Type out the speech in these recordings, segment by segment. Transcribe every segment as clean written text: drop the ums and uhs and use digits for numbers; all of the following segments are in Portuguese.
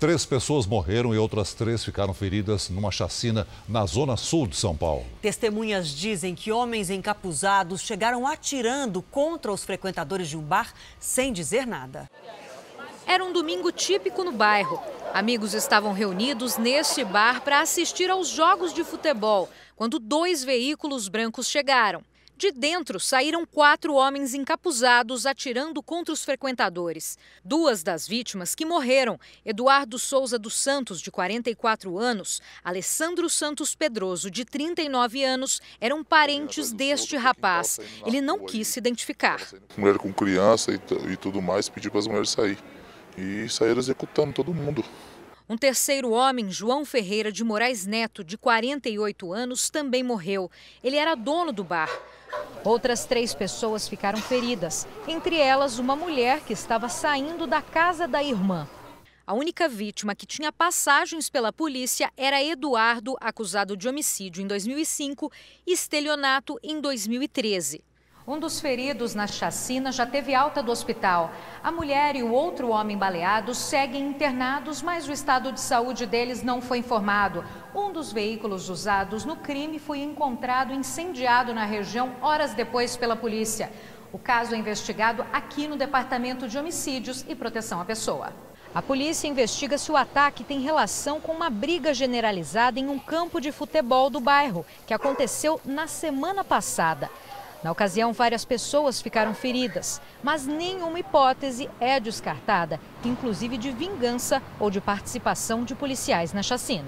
3 pessoas morreram e outras 3 ficaram feridas numa chacina na zona sul de São Paulo. Testemunhas dizem que homens encapuzados chegaram atirando contra os frequentadores de um bar sem dizer nada. Era um domingo típico no bairro. Amigos estavam reunidos neste bar para assistir aos jogos de futebol, quando 2 veículos brancos chegaram. De dentro, saíram 4 homens encapuzados atirando contra os frequentadores. 2 das vítimas que morreram, Eduardo Souza dos Santos, de 44 anos, Alessandro Santos Pedroso, de 39 anos, eram parentes deste rapaz. Ele não quis se identificar. Mulher com criança e tudo mais, pediu para as mulheres sair. E saíram executando todo mundo. Um terceiro homem, João Ferreira de Moraes Neto, de 48 anos, também morreu. Ele era dono do bar. Outras 3 pessoas ficaram feridas, entre elas uma mulher que estava saindo da casa da irmã. A única vítima que tinha passagens pela polícia era Eduardo, acusado de homicídio em 2005 e estelionato em 2013. Um dos feridos na chacina já teve alta do hospital. A mulher e o outro homem baleados seguem internados, mas o estado de saúde deles não foi informado. Um dos veículos usados no crime foi encontrado incendiado na região horas depois pela polícia. O caso é investigado aqui no Departamento de Homicídios e Proteção à Pessoa. A polícia investiga se o ataque tem relação com uma briga generalizada em um campo de futebol do bairro, que aconteceu na semana passada. Na ocasião, várias pessoas ficaram feridas, mas nenhuma hipótese é descartada, inclusive de vingança ou de participação de policiais na chacina.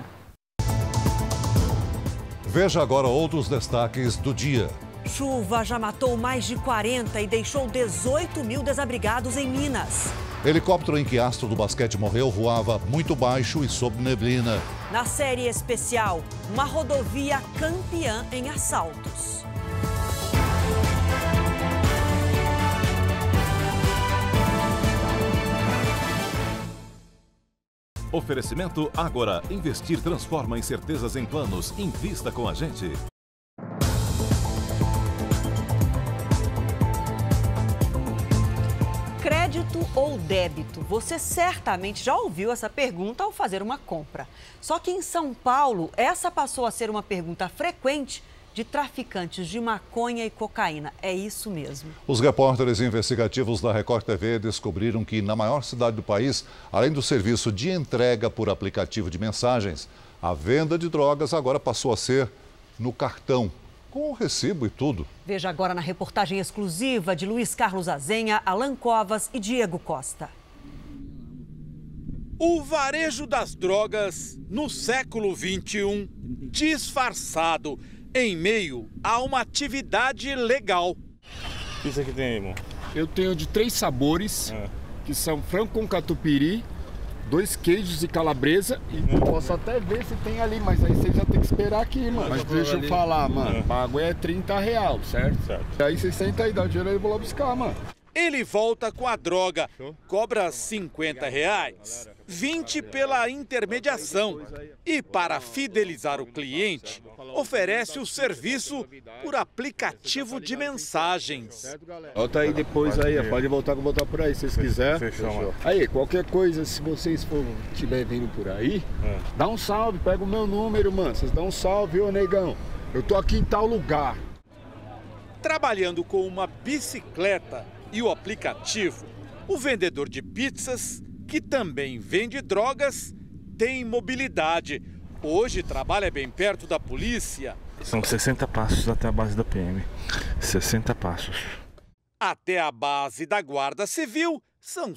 Veja agora outros destaques do dia. Chuva já matou mais de 40 e deixou 18 mil desabrigados em Minas. Helicóptero em que astro do basquete morreu voava muito baixo e sob neblina. Na série especial, uma rodovia campeã em assaltos. Oferecimento Ágora. Investir transforma incertezas em planos. Invista com a gente. Crédito ou débito? Você certamente já ouviu essa pergunta ao fazer uma compra. Só que em São Paulo, essa passou a ser uma pergunta frequente de traficantes de maconha e cocaína. É isso mesmo. Os repórteres investigativos da Record TV descobriram que na maior cidade do país, além do serviço de entrega por aplicativo de mensagens, a venda de drogas agora passou a ser no cartão, com o recibo e tudo. Veja agora na reportagem exclusiva de Luiz Carlos Azenha, Alan Covas e Diego Costa. O varejo das drogas no século XXI, disfarçado em meio a uma atividade legal. Isso aqui tem aí, irmão? Eu tenho de 3 sabores, que são frango com catupiry, 2 queijos de calabresa e posso até ver se tem ali, mas aí você já tem que esperar aqui, mano. Mas deixa eu falar, mano, o bagulho é R$30, certo? Certo. Aí você senta aí, dá o dinheiro aí e vou lá buscar, mano. Ele volta com a droga, cobra R$50, 20 pela intermediação e, para fidelizar o cliente, oferece o serviço por aplicativo de mensagens. Volta aí depois aí, pode voltar que eu vou voltar por aí, se vocês quiserem. Fechou. Aí, qualquer coisa, se vocês estiverem vindo por aí, dá um salve, pega o meu número, mano. Vocês dão um salve, ô negão. Eu tô aqui em tal lugar. Trabalhando com uma bicicleta e o aplicativo, o vendedor de pizzas, que também vende drogas, tem mobilidade. Hoje trabalha bem perto da polícia. São 60 passos até a base da PM. 60 passos. Até a base da Guarda Civil são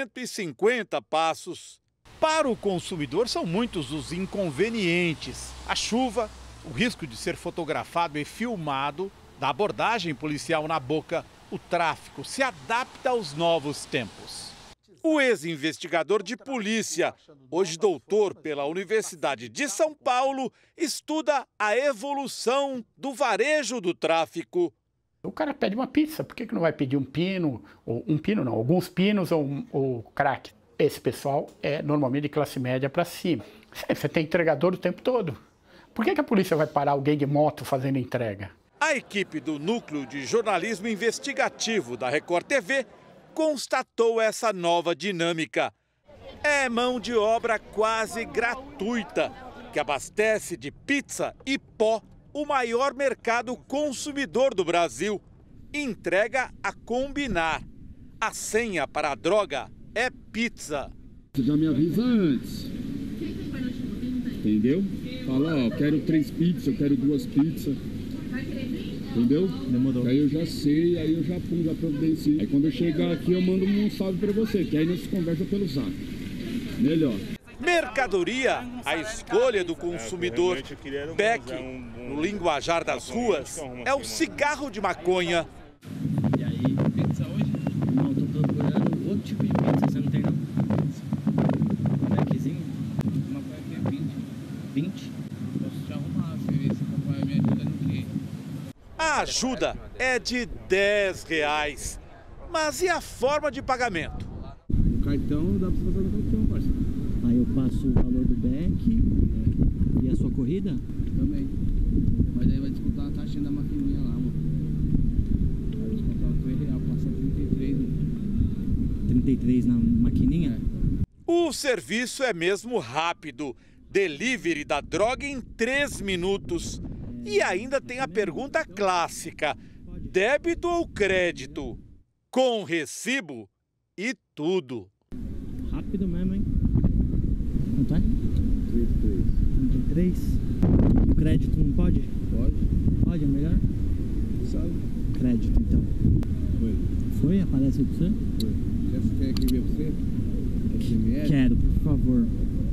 150 passos. Para o consumidor são muitos os inconvenientes. A chuva, o risco de ser fotografado e filmado, da abordagem policial na boca, o tráfico se adapta aos novos tempos. O ex-investigador de polícia, hoje doutor pela Universidade de São Paulo, estuda a evolução do varejo do tráfico. O cara pede uma pizza, por que não vai pedir um pino, ou um pino não, alguns pinos ou crack? Esse pessoal é normalmente de classe média para cima. Você tem entregador o tempo todo. Por que a polícia vai parar alguém de moto fazendo entrega? A equipe do Núcleo de Jornalismo Investigativo da Record TV constatou essa nova dinâmica. É mão de obra quase gratuita, que abastece de pizza e pó o maior mercado consumidor do Brasil. Entrega a combinar. A senha para a droga é pizza. Você já me avisa antes. Entendeu? Fala, ó, quero 3 pizzas, eu quero 2 pizzas. Entendeu? Demorou. Aí eu já sei, aí eu já providencio. Aí quando eu chegar aqui eu mando um salve pra você, que aí nós conversa pelo zap. Melhor. Mercadoria, a escolha do consumidor. Beck, no linguajar das ruas, é o cigarro de maconha. E aí, pizza hoje? Não, tô procurando outro tipo de pizza, você não tem não? Beckzinho? Uma coisa é 20. Posso te arrumar, se o papai me ajuda no quê? A ajuda é de R$10. Mas e a forma de pagamento? O cartão, dá pra você fazer no cartão, parceiro. Aí eu passo o valor do Beck e a sua corrida? Também. Mas aí vai descontar a taxinha da maquininha lá, mano. Vai descontar R$2, passa 33. 33 na maquininha? O serviço é mesmo rápido. Delivery da droga em 3 minutos. E ainda tem a pergunta clássica: débito ou crédito? Com recibo e tudo. Rápido mesmo, hein? Quanto é? 33. O crédito não pode? Pode. Pode, é melhor? Sabe? Crédito, então. Foi? Aparece pra você? Foi. Você quer que ver você? Quero, por favor.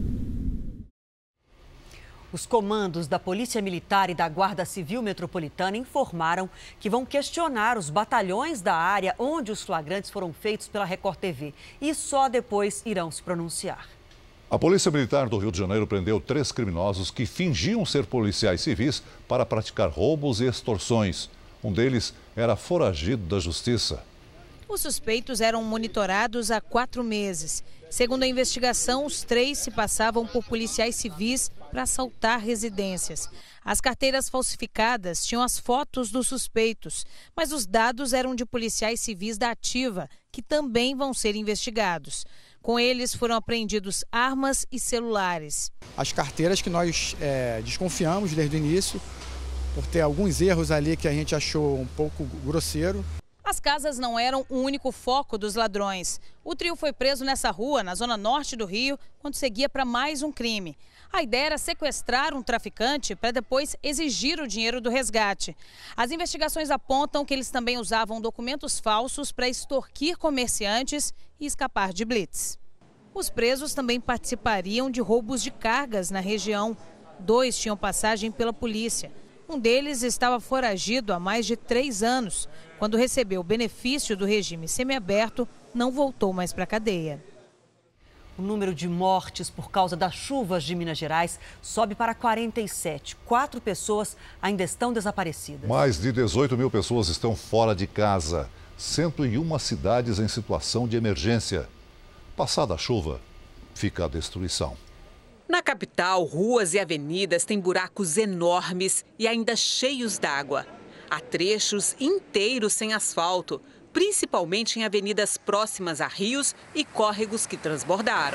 Os comandos da Polícia Militar e da Guarda Civil Metropolitana informaram que vão questionar os batalhões da área onde os flagrantes foram feitos pela Record TV e só depois irão se pronunciar. A Polícia Militar do Rio de Janeiro prendeu 3 criminosos que fingiam ser policiais civis para praticar roubos e extorsões. Um deles era foragido da Justiça. Os suspeitos eram monitorados há 4 meses. Segundo a investigação, os 3 se passavam por policiais civis para assaltar residências. As carteiras falsificadas tinham as fotos dos suspeitos, mas os dados eram de policiais civis da Ativa, que também vão ser investigados. Com eles foram apreendidos armas e celulares. As carteiras que nós desconfiamos desde o início, por ter alguns erros ali que a gente achou um pouco grosseiro. As casas não eram o único foco dos ladrões. O trio foi preso nessa rua, na zona norte do Rio, quando seguia para mais um crime. A ideia era sequestrar um traficante para depois exigir o dinheiro do resgate. As investigações apontam que eles também usavam documentos falsos para extorquir comerciantes e escapar de blitz. Os presos também participariam de roubos de cargas na região. 2 tinham passagem pela polícia. Um deles estava foragido há mais de 3 anos. Quando recebeu o benefício do regime semiaberto, não voltou mais para a cadeia. O número de mortes por causa das chuvas de Minas Gerais sobe para 47. 4 pessoas ainda estão desaparecidas. Mais de 18 mil pessoas estão fora de casa. 101 cidades em situação de emergência. Passada a chuva, fica a destruição. Na capital, ruas e avenidas têm buracos enormes e ainda cheios d'água. Há trechos inteiros sem asfalto, principalmente em avenidas próximas a rios e córregos que transbordaram.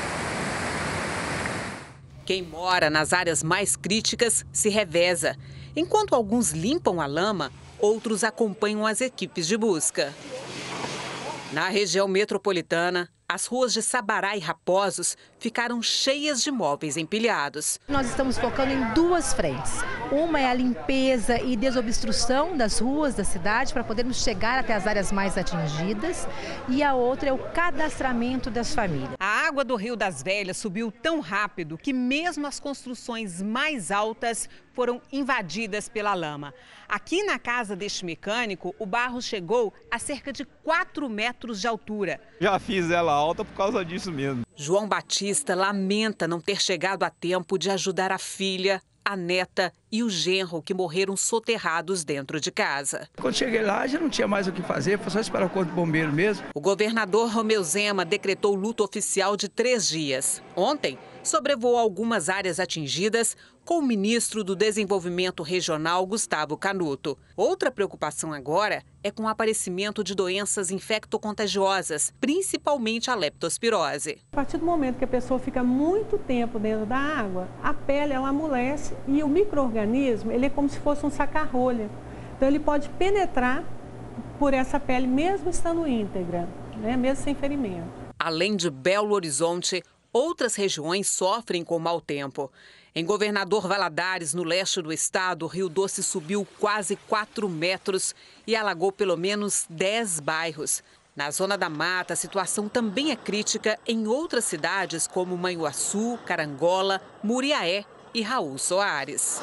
Quem mora nas áreas mais críticas se reveza. Enquanto alguns limpam a lama, outros acompanham as equipes de busca. Na região metropolitana, as ruas de Sabará e Raposos ficaram cheias de móveis empilhados. Nós estamos focando em 2 frentes. Uma é a limpeza e desobstrução das ruas da cidade para podermos chegar até as áreas mais atingidas. E a outra é o cadastramento das famílias. A água do Rio das Velhas subiu tão rápido que mesmo as construções mais altas foram invadidas pela lama. Aqui na casa deste mecânico, o barro chegou a cerca de 4 metros de altura. Já fiz ela alta por causa disso mesmo. João Batista lamenta não ter chegado a tempo de ajudar a filha, a neta e o genro que morreram soterrados dentro de casa. Quando cheguei lá, já não tinha mais o que fazer, foi só esperar o corpo de bombeiro mesmo. O governador Romeu Zema decretou luto oficial de 3 dias. Ontem, sobrevoou algumas áreas atingidas com o ministro do Desenvolvimento Regional, Gustavo Canuto. Outra preocupação agora é com o aparecimento de doenças infectocontagiosas, principalmente a leptospirose. A partir do momento que a pessoa fica muito tempo dentro da água, a pele ela amolece e o micro-organismo ele é como se fosse um saca-rolha. Então ele pode penetrar por essa pele mesmo estando íntegra, né? Mesmo sem ferimento. Além de Belo Horizonte, outras regiões sofrem com o mau tempo. Em Governador Valadares, no leste do estado, o Rio Doce subiu quase 4 metros e alagou pelo menos 10 bairros. Na Zona da Mata, a situação também é crítica em outras cidades como Manhuaçu, Carangola, Muriaé e Raul Soares.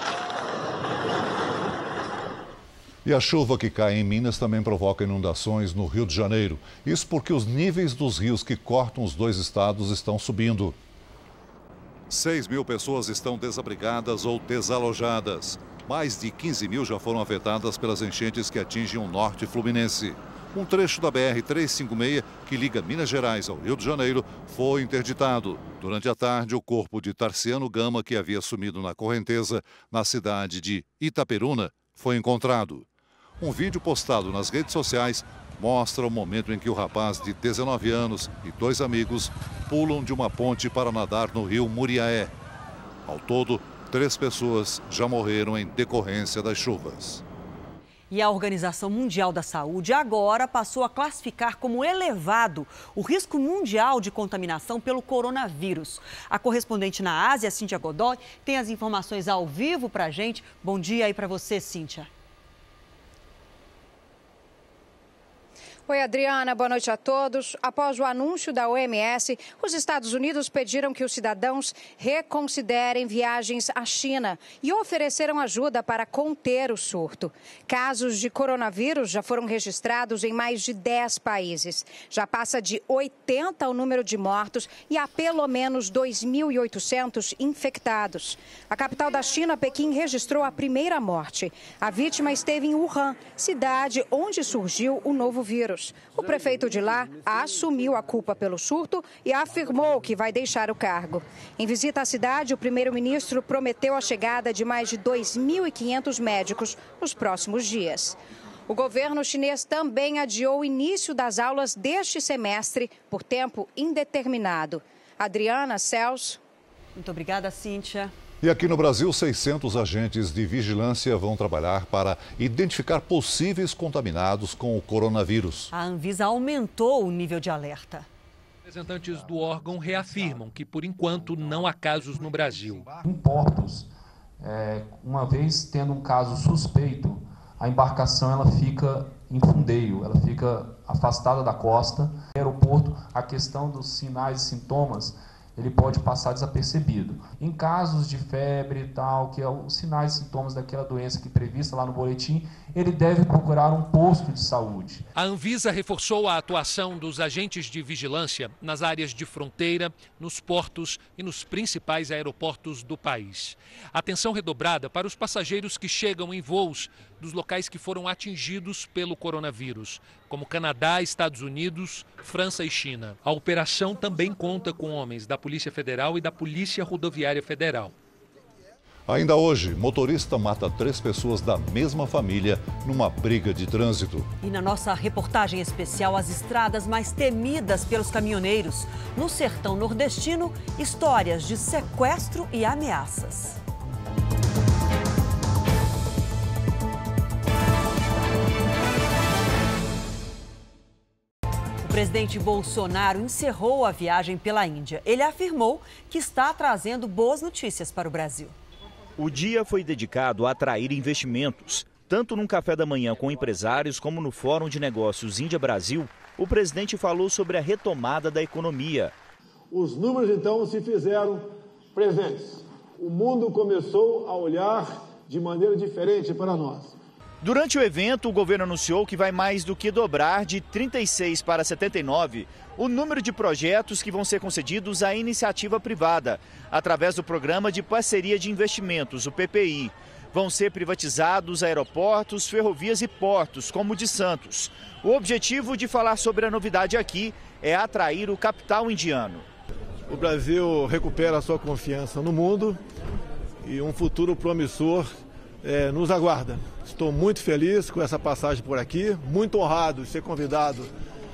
E a chuva que cai em Minas também provoca inundações no Rio de Janeiro. Isso porque os níveis dos rios que cortam os dois estados estão subindo. 6.000 pessoas estão desabrigadas ou desalojadas. Mais de 15.000 já foram afetadas pelas enchentes que atingem o norte fluminense. Um trecho da BR-356, que liga Minas Gerais ao Rio de Janeiro, foi interditado. Durante a tarde, o corpo de Tarciano Gama, que havia sumido na correnteza na cidade de Itaperuna, foi encontrado. Um vídeo postado nas redes sociais mostra o momento em que o rapaz de 19 anos e 2 amigos pulam de uma ponte para nadar no rio Muriaé. Ao todo, 3 pessoas já morreram em decorrência das chuvas. E a Organização Mundial da Saúde agora passou a classificar como elevado o risco mundial de contaminação pelo coronavírus. A correspondente na Ásia, Cíntia Godoy, tem as informações ao vivo para a gente. Bom dia aí para você, Cíntia. Oi, Adriana, boa noite a todos. Após o anúncio da OMS, os Estados Unidos pediram que os cidadãos reconsiderem viagens à China e ofereceram ajuda para conter o surto. Casos de coronavírus já foram registrados em mais de 10 países. Já passa de 80 o número de mortos e há pelo menos 2.800 infectados. A capital da China, Pequim, registrou a primeira morte. A vítima esteve em Wuhan, cidade onde surgiu o novo vírus. O prefeito de lá assumiu a culpa pelo surto e afirmou que vai deixar o cargo. Em visita à cidade, o primeiro-ministro prometeu a chegada de mais de 2.500 médicos nos próximos dias. O governo chinês também adiou o início das aulas deste semestre por tempo indeterminado. Adriana, Celso. Muito obrigada, Cíntia. E aqui no Brasil, 600 agentes de vigilância vão trabalhar para identificar possíveis contaminados com o coronavírus. A Anvisa aumentou o nível de alerta. Representantes do órgão reafirmam que, por enquanto, não há casos no Brasil. Em portos, uma vez tendo um caso suspeito, a embarcação ela fica em fundeio, ela fica afastada da costa. No aeroporto, a questão dos sinais e sintomas, ele pode passar desapercebido. Em casos de febre e tal, que é os sinais e sintomas daquela doença que é prevista lá no boletim, ele deve procurar um posto de saúde. A Anvisa reforçou a atuação dos agentes de vigilância nas áreas de fronteira, nos portos e nos principais aeroportos do país. Atenção redobrada para os passageiros que chegam em voos dos locais que foram atingidos pelo coronavírus, como Canadá, Estados Unidos, França e China. A operação também conta com homens da Polícia Federal e da Polícia Rodoviária Federal. Ainda hoje, motorista mata 3 pessoas da mesma família numa briga de trânsito. E na nossa reportagem especial, as estradas mais temidas pelos caminhoneiros. No sertão nordestino, histórias de sequestro e ameaças. O presidente Bolsonaro encerrou a viagem pela Índia. Ele afirmou que está trazendo boas notícias para o Brasil. O dia foi dedicado a atrair investimentos. Tanto num café da manhã com empresários como no Fórum de Negócios Índia-Brasil, o presidente falou sobre a retomada da economia. Os números, então, se fizeram presentes. O mundo começou a olhar de maneira diferente para nós. Durante o evento, o governo anunciou que vai mais do que dobrar de 36 para 79 o número de projetos que vão ser concedidos à iniciativa privada, através do Programa de Parceria de Investimentos, o PPI. Vão ser privatizados aeroportos, ferrovias e portos, como o de Santos. O objetivo de falar sobre a novidade aqui é atrair o capital indiano. o Brasil recupera a sua confiança no mundo e um futuro promissor nos aguarda. Estou muito feliz com essa passagem por aqui, muito honrado de ser convidado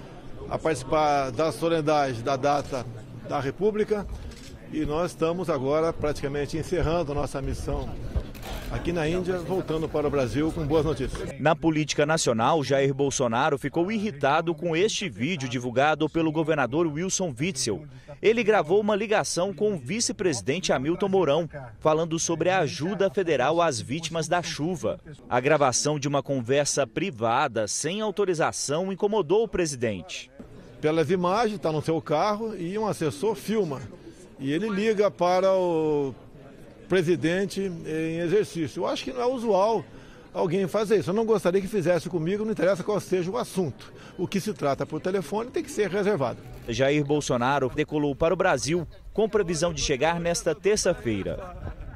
a participar da solenidade da data da República, e nós estamos agora praticamente encerrando a nossa missão aqui na Índia, voltando para o Brasil com boas notícias. Na política nacional, Jair Bolsonaro ficou irritado com este vídeo divulgado pelo governador Wilson Witzel. Ele gravou uma ligação com o vice-presidente Hamilton Mourão, falando sobre a ajuda federal às vítimas da chuva. A gravação de uma conversa privada, sem autorização, incomodou o presidente. Pelas imagens, está no seu carro e um assessor filma. E ele liga para o presidente em exercício. Eu acho que não é usual alguém fazer isso. Eu não gostaria que fizesse comigo, não interessa qual seja o assunto. O que se trata por telefone tem que ser reservado. Jair Bolsonaro decolou para o Brasil com previsão de chegar nesta terça-feira.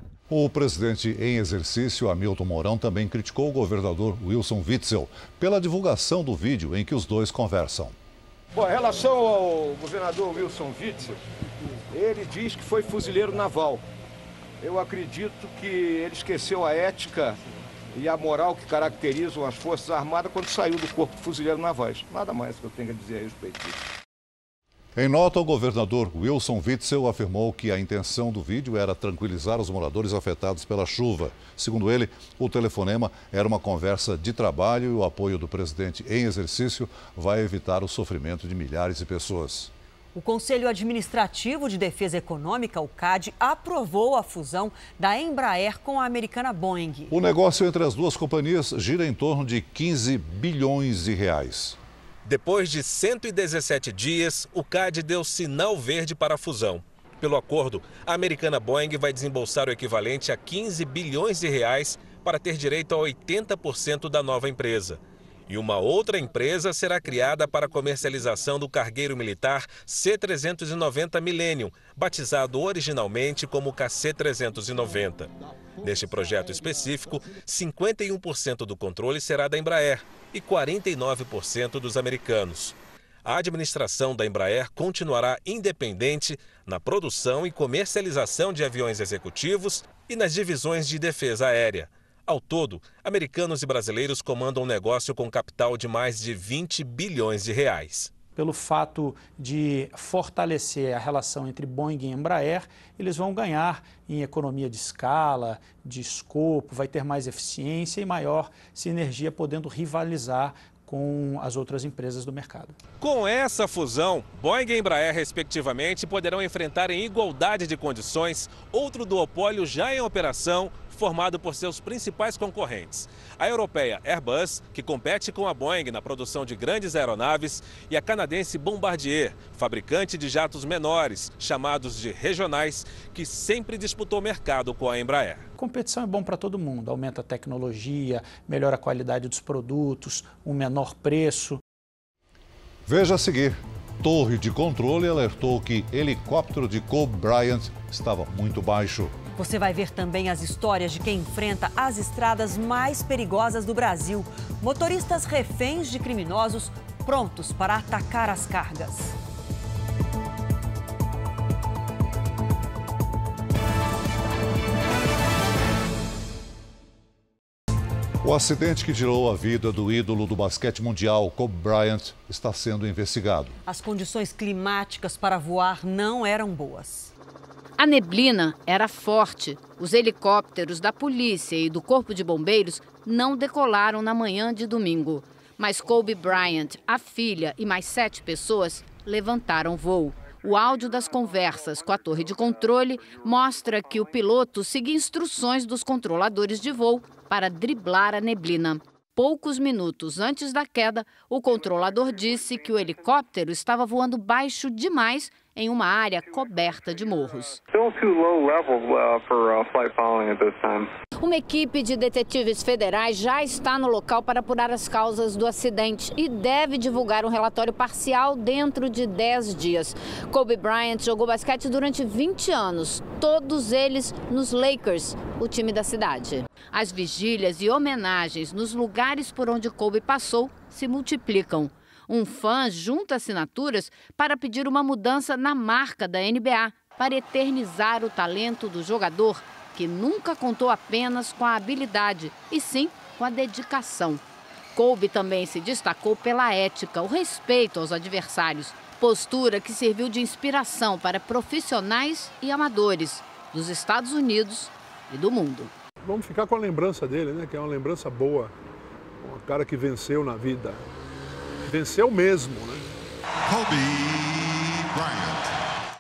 O presidente em exercício, Hamilton Mourão, também criticou o governador Wilson Witzel pela divulgação do vídeo em que os dois conversam. Bom, em relação ao governador Wilson Witzel, ele diz que foi fuzileiro naval. Eu acredito que ele esqueceu a ética e a moral que caracterizam as Forças Armadas quando saiu do Corpo de Fuzileiros Navais. Nada mais que eu tenho a dizer a respeito disso. Em nota, o governador Wilson Witzel afirmou que a intenção do vídeo era tranquilizar os moradores afetados pela chuva. Segundo ele, o telefonema era uma conversa de trabalho e o apoio do presidente em exercício vai evitar o sofrimento de milhares de pessoas. O Conselho Administrativo de Defesa Econômica, o CAD, aprovou a fusão da Embraer com a americana Boeing. O negócio entre as duas companhias gira em torno de 15 bilhões de reais. Depois de 117 dias, o CAD deu sinal verde para a fusão. Pelo acordo, a americana Boeing vai desembolsar o equivalente a 15 bilhões de reais para ter direito a 80% da nova empresa. E uma outra empresa será criada para a comercialização do cargueiro militar C-390 Millennium, batizado originalmente como KC-390. Neste projeto específico, 51% do controle será da Embraer e 49% dos americanos. A administração da Embraer continuará independente na produção e comercialização de aviões executivos e nas divisões de defesa aérea. Ao todo, americanos e brasileiros comandam um negócio com capital de mais de 20 bilhões de reais. Pelo fato de fortalecer a relação entre Boeing e Embraer, eles vão ganhar em economia de escala, de escopo, vai ter mais eficiência e maior sinergia, podendo rivalizar com as outras empresas do mercado. Com essa fusão, Boeing e Embraer, respectivamente, poderão enfrentar em igualdade de condições outro duopólio já em operação, formado por seus principais concorrentes. A europeia Airbus, que compete com a Boeing na produção de grandes aeronaves, e a canadense Bombardier, fabricante de jatos menores, chamados de regionais, que sempre disputou mercado com a Embraer. Competição é bom para todo mundo, aumenta a tecnologia, melhora a qualidade dos produtos, um menor preço. Veja a seguir. Torre de controle alertou que helicóptero de Kobe Bryant estava muito baixo. Você vai ver também as histórias de quem enfrenta as estradas mais perigosas do Brasil. Motoristas reféns de criminosos prontos para atacar as cargas. O acidente que tirou a vida do ídolo do basquete mundial, Kobe Bryant, está sendo investigado. As condições climáticas para voar não eram boas. A neblina era forte. Os helicópteros da polícia e do Corpo de Bombeiros não decolaram na manhã de domingo. Mas Kobe Bryant, a filha e mais 7 pessoas levantaram voo. O áudio das conversas com a torre de controle mostra que o piloto seguia instruções dos controladores de voo para driblar a neblina. Poucos minutos antes da queda, o controlador disse que o helicóptero estava voando baixo demais em uma área coberta de morros. Uma equipe de detetives federais já está no local para apurar as causas do acidente e deve divulgar um relatório parcial dentro de 10 dias. Kobe Bryant jogou basquete durante 20 anos, todos eles nos Lakers, o time da cidade. As vigílias e homenagens nos lugares por onde Kobe passou se multiplicam. Um fã junta assinaturas para pedir uma mudança na marca da NBA, para eternizar o talento do jogador, que nunca contou apenas com a habilidade, e sim com a dedicação. Kobe também se destacou pela ética, o respeito aos adversários, postura que serviu de inspiração para profissionais e amadores dos Estados Unidos e do mundo. Vamos ficar com a lembrança dele, né? Que é uma lembrança boa. Um cara que venceu na vida. Venceu mesmo, né? Kobe Bryant.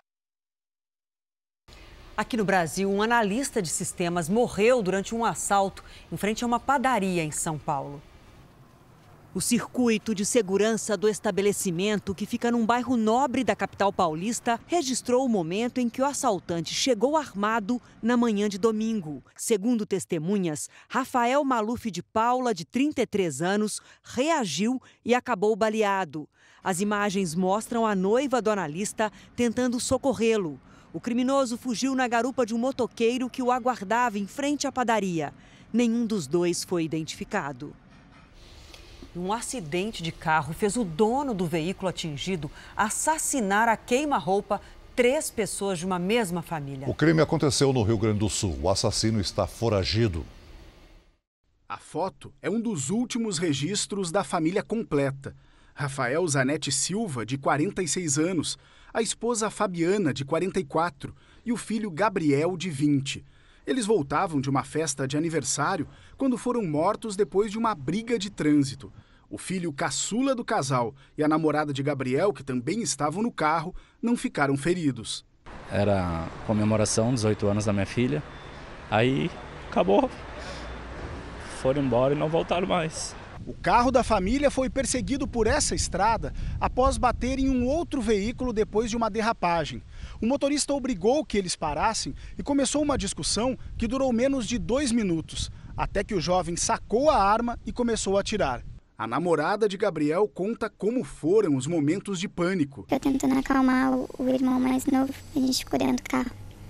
Aqui no Brasil, um analista de sistemas morreu durante um assalto em frente a uma padaria em São Paulo. O circuito de segurança do estabelecimento, que fica num bairro nobre da capital paulista, registrou o momento em que o assaltante chegou armado na manhã de domingo. Segundo testemunhas, Rafael Maluf de Paula, de 33 anos, reagiu e acabou baleado. As imagens mostram a noiva do analista tentando socorrê-lo. O criminoso fugiu na garupa de um motoqueiro que o aguardava em frente à padaria. Nenhum dos dois foi identificado. Um acidente de carro fez o dono do veículo atingido assassinar a queima-roupa 3 pessoas de uma mesma família. O crime aconteceu no Rio Grande do Sul. O assassino está foragido. A foto é um dos últimos registros da família completa. Rafael Zanetti Silva, de 46 anos, a esposa Fabiana, de 44, e o filho Gabriel, de 20. Eles voltavam de uma festa de aniversário quando foram mortos depois de uma briga de trânsito. O filho caçula do casal e a namorada de Gabriel, que também estavam no carro, não ficaram feridos. Era comemoração, 18 anos da minha filha. Aí acabou. Foram embora e não voltaram mais. O carro da família foi perseguido por essa estrada após bater em um outro veículo depois de uma derrapagem. O motorista obrigou que eles parassem e começou uma discussão que durou menos de 2 minutos, até que o jovem sacou a arma e começou a atirar. A namorada de Gabriel conta como foram os momentos de pânico. Eu tentando acalmar o irmão mais novo, a gente ficou dentro do carro.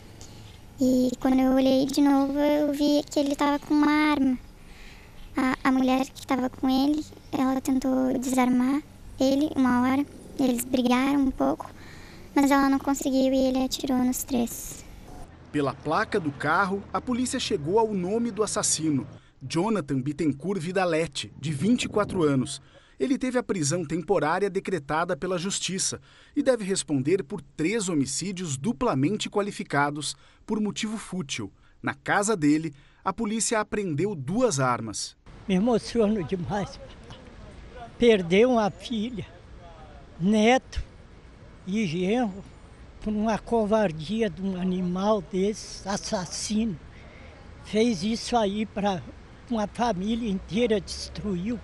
E quando eu olhei de novo, eu vi que ele estava com uma arma. A mulher que estava com ele, ela tentou desarmar ele uma hora. Eles brigaram um pouco, mas ela não conseguiu e ele atirou nos 3. Pela placa do carro, a polícia chegou ao nome do assassino, Jonathan Bittencourt Vidalete, de 24 anos. Ele teve a prisão temporária decretada pela Justiça e deve responder por 3 homicídios duplamente qualificados por motivo fútil. Na casa dele, a polícia apreendeu 2 armas. Me emociono demais. Perder uma filha, neto e genro por uma covardia de um animal desse, assassino. Fez isso aí para uma família inteira, destruiu.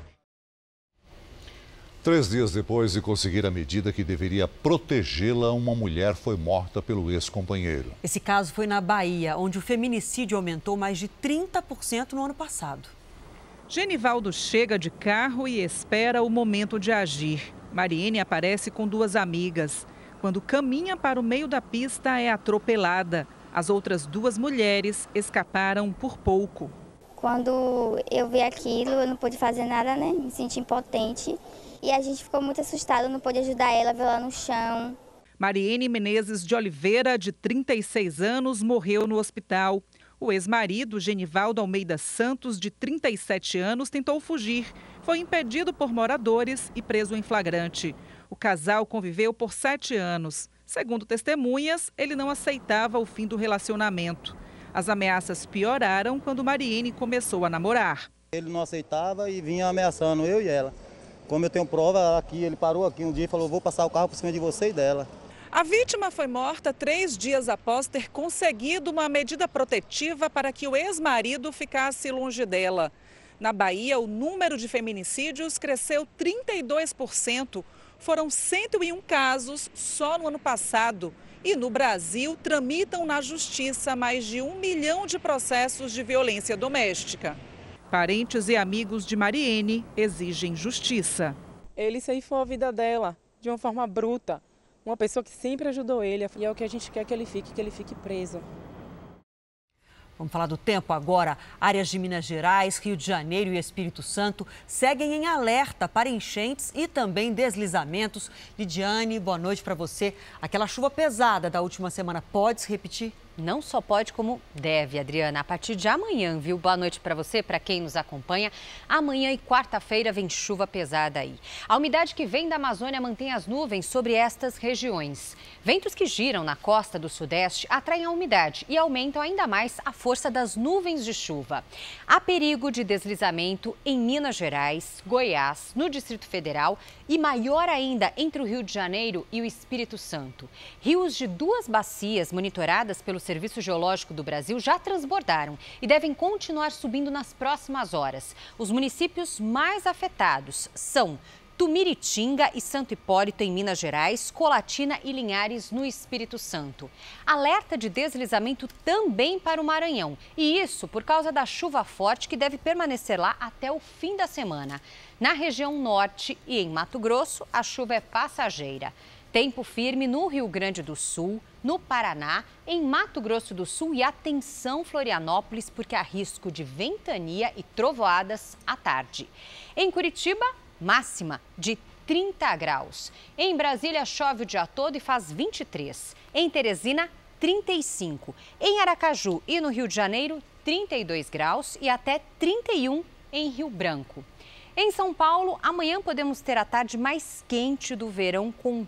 3 dias depois de conseguir a medida que deveria protegê-la, uma mulher foi morta pelo ex-companheiro. Esse caso foi na Bahia, onde o feminicídio aumentou mais de 30% no ano passado. Genivaldo chega de carro e espera o momento de agir. Mariene aparece com 2 amigas. Quando caminha para o meio da pista, é atropelada. As outras 2 mulheres escaparam por pouco. Quando eu vi aquilo, eu não pude fazer nada, né? Me senti impotente. E a gente ficou muito assustado, não pôde ajudar ela, viu ela no chão. Mariene Menezes de Oliveira, de 36 anos, morreu no hospital. O ex-marido, Genivaldo Almeida Santos, de 37 anos, tentou fugir. Foi impedido por moradores e preso em flagrante. O casal conviveu por 7 anos. Segundo testemunhas, ele não aceitava o fim do relacionamento. As ameaças pioraram quando Mariene começou a namorar. Ele não aceitava e vinha ameaçando eu e ela. Como eu tenho prova aqui, ele parou aqui um dia e falou, vou passar o carro por cima de você e dela. A vítima foi morta 3 dias após ter conseguido uma medida protetiva para que o ex-marido ficasse longe dela. Na Bahia, o número de feminicídios cresceu 32%. Foram 101 casos só no ano passado. E no Brasil, tramitam na justiça mais de 1 milhão de processos de violência doméstica. Parentes e amigos de Mariene exigem justiça. Ele ceifou a vida dela de uma forma bruta. Uma pessoa que sempre ajudou ele, e é o que a gente quer que ele fique preso. Vamos falar do tempo agora. Áreas de Minas Gerais, Rio de Janeiro e Espírito Santo seguem em alerta para enchentes e também deslizamentos. Lidiane, boa noite para você. Aquela chuva pesada da última semana pode se repetir? Não só pode, como deve, Adriana. A partir de amanhã, viu? Boa noite para você, para quem nos acompanha. Amanhã e quarta-feira vem chuva pesada aí. A umidade que vem da Amazônia mantém as nuvens sobre estas regiões. Ventos que giram na costa do Sudeste atraem a umidade e aumentam ainda mais a força das nuvens de chuva. Há perigo de deslizamento em Minas Gerais, Goiás, no Distrito Federal e maior ainda entre o Rio de Janeiro e o Espírito Santo. Rios de 2 bacias monitoradas pelo Serviço Geológico do Brasil já transbordaram e devem continuar subindo nas próximas horas. Os municípios mais afetados são Tumiritinga e Santo Hipólito, em Minas Gerais, Colatina e Linhares, no Espírito Santo. Alerta de deslizamento também para o Maranhão. E isso por causa da chuva forte que deve permanecer lá até o fim da semana. Na região norte e em Mato Grosso, a chuva é passageira. Tempo firme no Rio Grande do Sul, no Paraná, em Mato Grosso do Sul e atenção Florianópolis, porque há risco de ventania e trovoadas à tarde. Em Curitiba, máxima de 30 graus. Em Brasília, chove o dia todo e faz 23. Em Teresina, 35. Em Aracaju e no Rio de Janeiro, 32 graus e até 31 em Rio Branco. Em São Paulo, amanhã podemos ter a tarde mais quente do verão com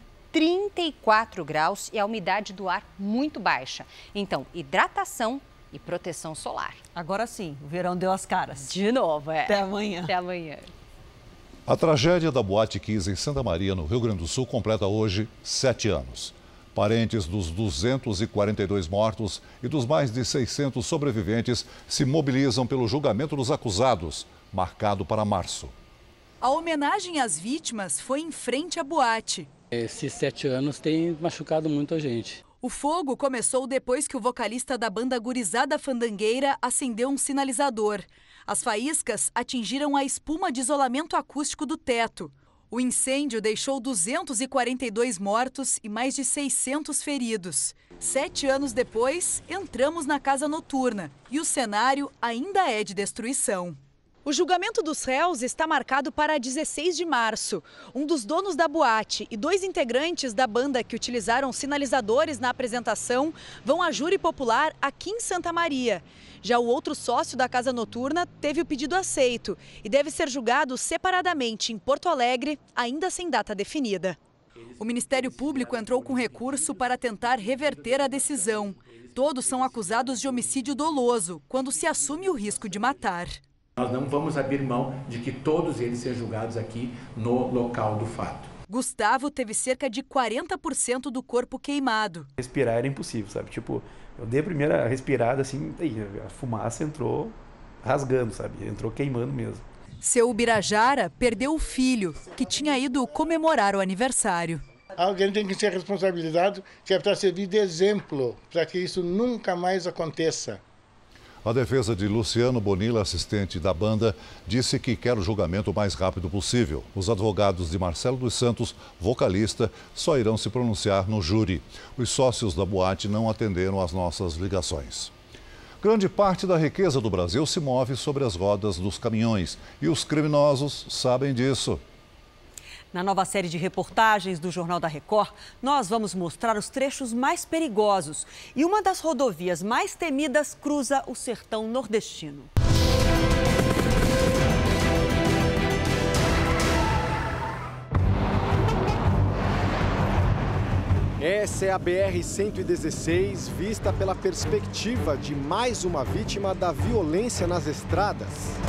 34 graus e a umidade do ar muito baixa. Então, hidratação e proteção solar. Agora sim, o verão deu as caras. De novo, é. Até amanhã. Até amanhã. A tragédia da Boate Kiss em Santa Maria, no Rio Grande do Sul, completa hoje 7 anos. Parentes dos 242 mortos e dos mais de 600 sobreviventes se mobilizam pelo julgamento dos acusados, marcado para março. A homenagem às vítimas foi em frente à boate. Esses 7 anos têm machucado muita gente. O fogo começou depois que o vocalista da banda Gurizada Fandangueira acendeu um sinalizador. As faíscas atingiram a espuma de isolamento acústico do teto. O incêndio deixou 242 mortos e mais de 600 feridos. 7 anos depois, entramos na casa noturna e o cenário ainda é de destruição. O julgamento dos réus está marcado para 16 de março. Um dos donos da boate e 2 integrantes da banda que utilizaram sinalizadores na apresentação vão à júri popular aqui em Santa Maria. Já o outro sócio da casa noturna teve o pedido aceito e deve ser julgado separadamente em Porto Alegre, ainda sem data definida. O Ministério Público entrou com recurso para tentar reverter a decisão. Todos são acusados de homicídio doloso, quando se assume o risco de matar. Nós não vamos abrir mão de que todos eles sejam julgados aqui no local do fato. Gustavo teve cerca de 40% do corpo queimado. Respirar era impossível, sabe? Tipo, eu dei a primeira respirada assim, a fumaça entrou rasgando, sabe? Entrou queimando mesmo. Seu Ubirajara perdeu o filho, que tinha ido comemorar o aniversário. Alguém tem que ser responsabilizado, que é para servir de exemplo, para que isso nunca mais aconteça. A defesa de Luciano Bonilla, assistente da banda, disse que quer o julgamento o mais rápido possível. Os advogados de Marcelo dos Santos, vocalista, só irão se pronunciar no júri. Os sócios da boate não atenderam às nossas ligações. Grande parte da riqueza do Brasil se move sobre as rodas dos caminhões e os criminosos sabem disso. Na nova série de reportagens do Jornal da Record, nós vamos mostrar os trechos mais perigosos. E uma das rodovias mais temidas cruza o sertão nordestino. Essa é a BR-116, vista pela perspectiva de mais uma vítima da violência nas estradas.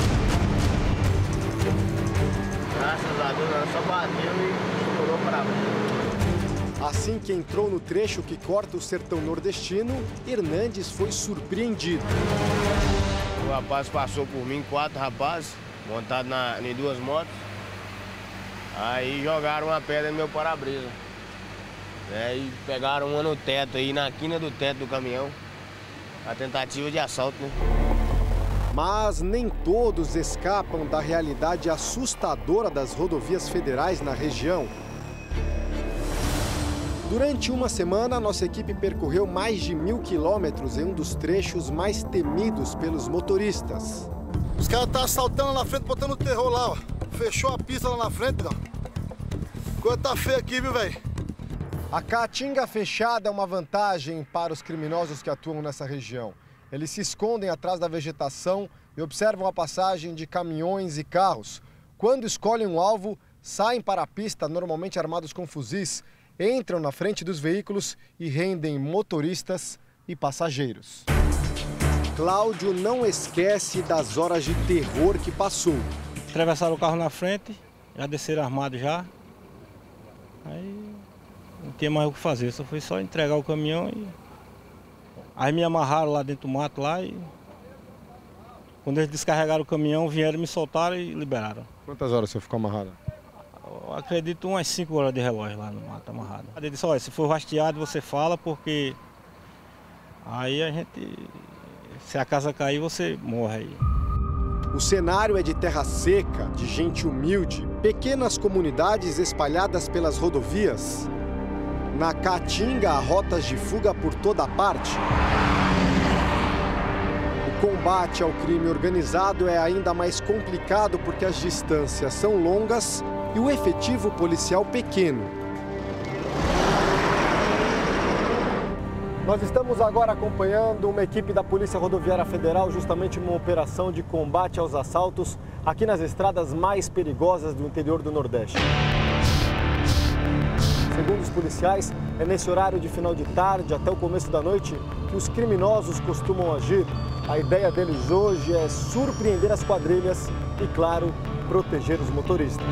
Graças a Deus, ela só bateu e estourou para mim. Assim que entrou no trecho que corta o sertão nordestino, Hernandes foi surpreendido. O rapaz passou por mim, 4 rapazes, montados em 2 motos. Aí jogaram uma pedra no meu para-brisa. E pegaram uma no teto, aí na quina do teto do caminhão. A tentativa de assalto, né? Mas nem todos escapam da realidade assustadora das rodovias federais na região. Durante uma semana, nossa equipe percorreu mais de 1000 quilômetros em um dos trechos mais temidos pelos motoristas. Os caras estão assaltando lá na frente, botando terror lá, ó. Fechou a pista lá na frente, ó. Coisa tá feia aqui, viu, velho? A caatinga fechada é uma vantagem para os criminosos que atuam nessa região. Eles se escondem atrás da vegetação e observam a passagem de caminhões e carros. Quando escolhem um alvo, saem para a pista, normalmente armados com fuzis, entram na frente dos veículos e rendem motoristas e passageiros. Cláudio não esquece das horas de terror que passou. Atravessaram o carro na frente, já desceram armados já. Aí não tinha mais o que fazer, só foi só entregar o caminhão e... Aí me amarraram lá dentro do mato lá e... Quando eles descarregaram o caminhão, vieram, me soltaram e liberaram. Quantas horas você ficou amarrado? Eu acredito umas 5 horas de relógio lá no mato amarrado. Ele disse, olha, se for rastreado você fala, porque aí a gente, se a casa cair, você morre aí. O cenário é de terra seca, de gente humilde, pequenas comunidades espalhadas pelas rodovias. Na Caatinga, há rotas de fuga por toda parte. O combate ao crime organizado é ainda mais complicado porque as distâncias são longas e o efetivo policial pequeno. Nós estamos agora acompanhando uma equipe da Polícia Rodoviária Federal, justamente uma operação de combate aos assaltos aqui nas estradas mais perigosas do interior do Nordeste. Segundo os policiais, é nesse horário de final de tarde até o começo da noite que os criminosos costumam agir. A ideia deles hoje é surpreender as quadrilhas e, claro, proteger os motoristas.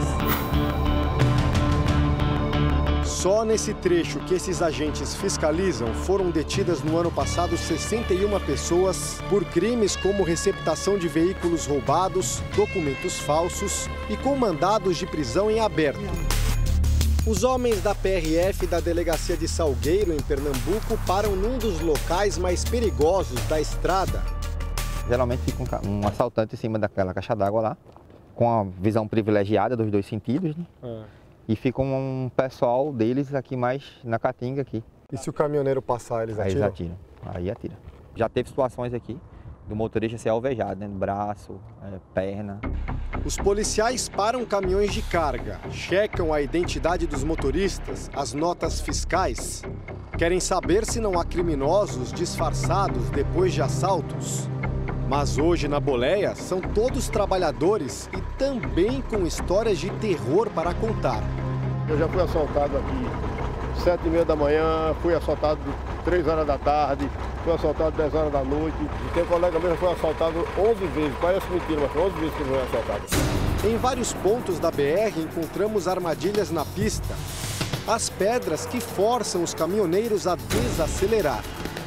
Só nesse trecho que esses agentes fiscalizam foram detidas no ano passado 61 pessoas por crimes como receptação de veículos roubados, documentos falsos e com mandados de prisão em aberto. Os homens da PRF da Delegacia de Salgueiro, em Pernambuco, param num dos locais mais perigosos da estrada. Geralmente fica um assaltante em cima daquela caixa d'água lá, com a visão privilegiada dos dois sentidos, né? E fica um pessoal deles aqui mais na Caatinga aqui. E se o caminhoneiro passar, eles atiram? Aí eles atiram, aí atira. Já teve situações aqui do motorista ser alvejado, né? Braço, perna. Os policiais param caminhões de carga, checam a identidade dos motoristas, as notas fiscais. Querem saber se não há criminosos disfarçados depois de assaltos. Mas hoje, na boleia, são todos trabalhadores e também com histórias de terror para contar. Eu já fui assaltado aqui 7h30 da manhã, fui assaltado 3 horas da tarde, fui assaltado 10 horas da noite. E tem um colega meu que foi assaltado 11 vezes, parece mentira, mas foi 11 vezes que ele foi assaltado. Em vários pontos da BR encontramos armadilhas na pista. As pedras que forçam os caminhoneiros a desacelerar.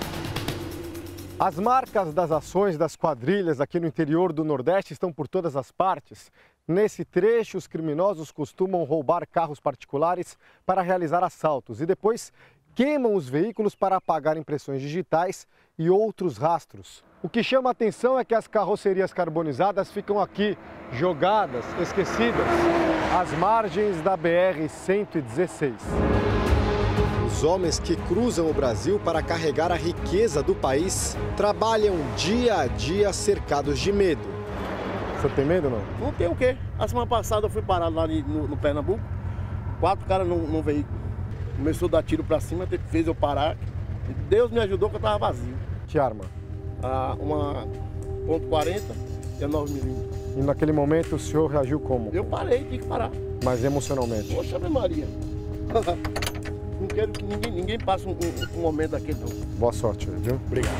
As marcas das ações das quadrilhas aqui no interior do Nordeste estão por todas as partes. Nesse trecho, os criminosos costumam roubar carros particulares para realizar assaltos e depois queimam os veículos para apagar impressões digitais e outros rastros. O que chama a atenção é que as carrocerias carbonizadas ficam aqui, jogadas, esquecidas, às margens da BR-116. Os homens que cruzam o Brasil para carregar a riqueza do país trabalham dia a dia cercados de medo. Você tem medo, não? Não tem o quê? A semana passada eu fui parado lá no Pernambuco, 4 caras num veículo. Começou a dar tiro pra cima, fez eu parar. Deus me ajudou que eu tava vazio. Que arma? Uma .40 e a 9mm. E naquele momento o senhor reagiu como? Eu parei, tinha que parar. Mas emocionalmente? Poxa, Ave Maria. Não quero que ninguém passe um momento daquele, não. Boa sorte, viu? Obrigado.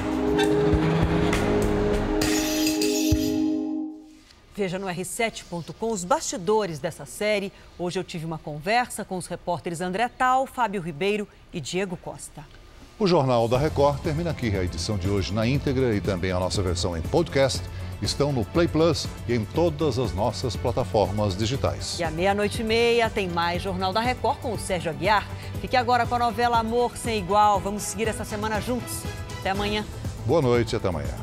Veja no R7.com os bastidores dessa série. Hoje eu tive uma conversa com os repórteres André Tal, Fábio Ribeiro e Diego Costa. O Jornal da Record termina aqui. A edição de hoje na íntegra e também a nossa versão em podcast estão no Play Plus e em todas as nossas plataformas digitais. E à 00:30 tem mais Jornal da Record com o Sérgio Aguiar. Fique agora com a novela Amor Sem Igual. Vamos seguir essa semana juntos. Até amanhã. Boa noite e até amanhã.